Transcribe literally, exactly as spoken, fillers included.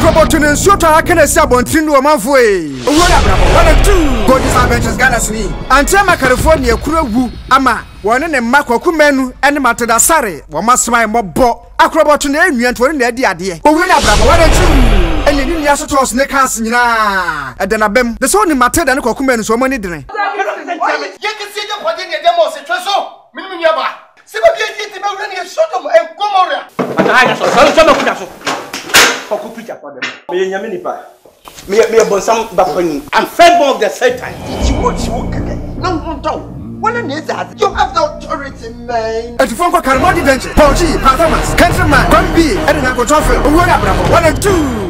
Akrobo to the Shota Akanesa Bontino Mavoy. What abrabo? One and two. Go to Adventures Galaxy. Antema California Kuru Ama. One in a Mako Kumenu and Matada Sare. One must my mob. Akrobo to the Indian for the idea. But what abrabo? One and two. And you didn't to us Nekas Nina. And then a bem. The son in Matada and Kokumen so many drink. You can see the body in the demos. It was so. Minimum Yaba. See what you get about any Sodom and Gomorrah. But I saw some of them. Me nyame nipa me me bonsam bapani I'm fed more of the satan you want you keke no no don't what is that you have no authority man and phone call can more adventure Paul G performance countryman Bambi and na go tofel one abrabo one and two